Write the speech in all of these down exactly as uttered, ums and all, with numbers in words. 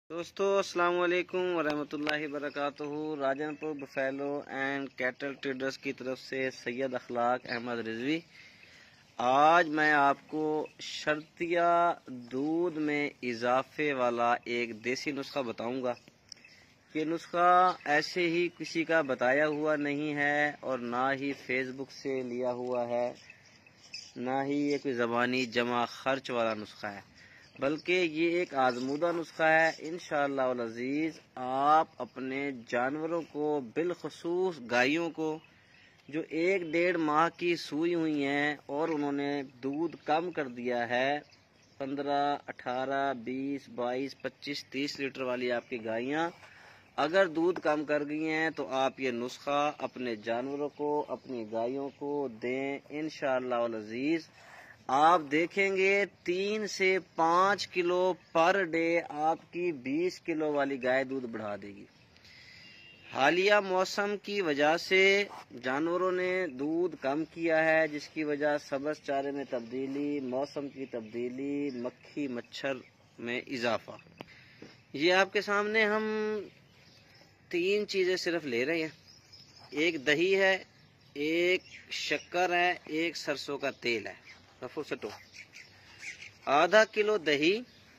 دوستو السلام علیکم ورحمۃ اللہ وبرکاتہ۔ راجن پور بفیلو اینڈ کیٹل ٹریڈرز کی طرف سے سید اخلاق احمد رضوی۔ آج میں آپ کو شرطیہ دودھ میں اضافے والا ایک دیسی نسخہ بتاؤں گا۔ یہ نسخہ ایسے ہی کسی کا بتایا ہوا نہیں ہے اور نہ ہی فیس بک سے لیا ہوا ہے، نہ ہی یہ کوئی زبانی جمع خرچ والا نسخہ ہے، بلکہ یہ ایک آزمودہ نسخہ ہے۔ انشاءاللہ العزیز آپ اپنے جانوروں کو، بالخصوص گائیوں کو جو ایک ڈیڑھ ماہ کی سوئی ہوئی ہیں اور انہوں نے دودھ کم کر دیا ہے، پندرہ اٹھارہ بیس بائیس پچیس تیس لیٹر والی آپ کی گائیاں اگر دودھ کم کر گئی ہیں تو آپ یہ نسخہ اپنے جانوروں کو، اپنی گائیوں کو دیں۔ انشاءاللہ العزیز آپ دیکھیں گے تین سے پانچ کلو پر ڈے آپ کی بیس کلو والی گائے دودھ بڑھا دے گی۔ حالیہ موسم کی وجہ سے جانوروں نے دودھ کم کیا ہے، جس کی وجہ سبز چارے میں تبدیلی، موسم کی تبدیلی، مکھی مچھر میں اضافہ۔ یہ آپ کے سامنے ہم تین چیزیں صرف لے رہے ہیں، ایک دہی ہے، ایک شکر ہے، ایک سرسوں کا تیل ہے۔ رفو سٹو آدھا کلو دہی،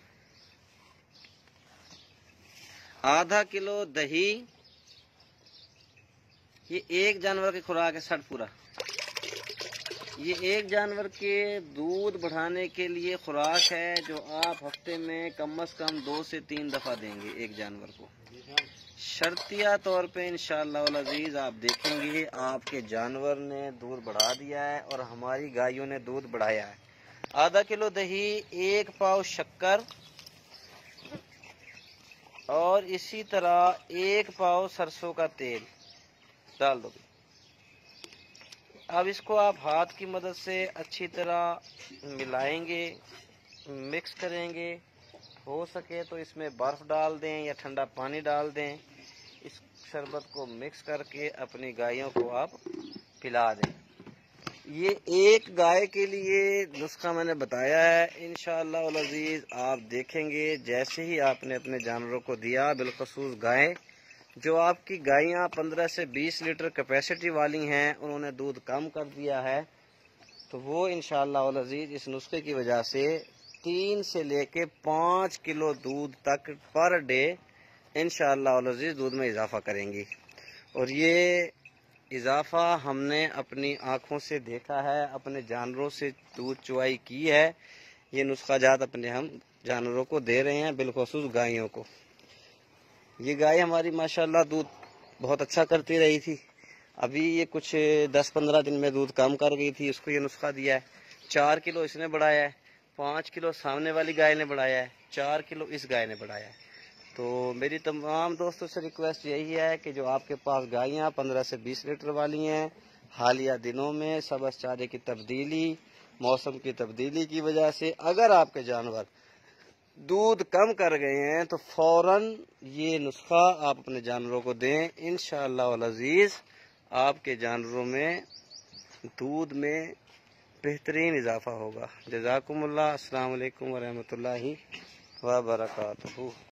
آدھا کلو دہی، یہ ایک جانور کی خوراک ہے سٹ پورا۔ یہ ایک جانور کے دودھ بڑھانے کے لیے خوراک ہے جو آپ ہفتے میں کم از کم دو سے تین دفعہ دیں گے ایک جانور کو۔ شرطیہ طور پہ انشاءاللہ العزیز آپ دیکھیں گے آپ کے جانور نے دودھ بڑھا دیا ہے اور ہماری گائیوں نے دودھ بڑھایا ہے۔ آدھا کلو دہی، ایک پاؤ شکر اور اسی طرح ایک پاؤ سرسوں کا تیل ڈال دو۔ اب اس کو آپ ہاتھ کی مدد سے اچھی طرح ملائیں گے، مکس کریں گے۔ ہو سکے تو اس میں برف ڈال دیں یا ٹھنڈا پانی ڈال دیں۔ اس شربت کو مکس کر کے اپنی گائیوں کو آپ پلا دیں۔ یہ ایک گائے کے لیے نسخہ میں نے بتایا ہے۔ انشاءاللہ العزیز آپ دیکھیں گے جیسے ہی آپ نے اپنے جانوروں کو دیا، بالخصوص گائیں جو آپ کی گائیاں پندرہ سے بیس لیٹر کیپیسٹی والی ہیں، انہوں نے دودھ کم کر دیا ہے، تو وہ انشاءاللہ العزیز اس نسخے کی وجہ سے تین سے لے کے پانچ کلو دودھ تک پر ڈے انشاءاللہ العزیز دودھ میں اضافہ کریں گی۔ اور یہ اضافہ ہم نے اپنی آنکھوں سے دیکھا ہے، اپنے جانوروں سے دودھ چوائی کی ہے۔ یہ نسخہ جات اپنے ہم جانوروں کو دے رہے ہیں، بالخصوص گائیوں کو۔ یہ گائے ہماری ماشاءاللہ دودھ بہت اچھا کرتی رہی تھی، ابھی یہ کچھ دس پندرہ دن میں دودھ کم کر گئی تھی، اس کو یہ نسخہ دیا ہے۔ چار کلو اس نے بڑھایا ہے، پانچ کلو سامنے والی گائے نے بڑھایا ہے، چار کلو اس گائے نے بڑھایا ہے۔ تو میری تمام دوستوں سے ریکویسٹ یہی ہے کہ جو آپ کے پاس گائیاں پندرہ سے بیس لیٹر والی ہیں، حالیہ دنوں میں سبز چارے کی تبدیلی، موسم کی تبدیلی کی وجہ سے اگر آپ کے جانور دودھ کم کر گئے ہیں تو فوراً یہ نسخہ آپ اپنے جانوروں کو دیں۔ انشاءاللہ العزیز آپ کے جانوروں میں دودھ میں بہترین اضافہ ہوگا۔ جزاکم اللہ۔ السلام علیکم ورحمۃ اللہ وبرکاتہ۔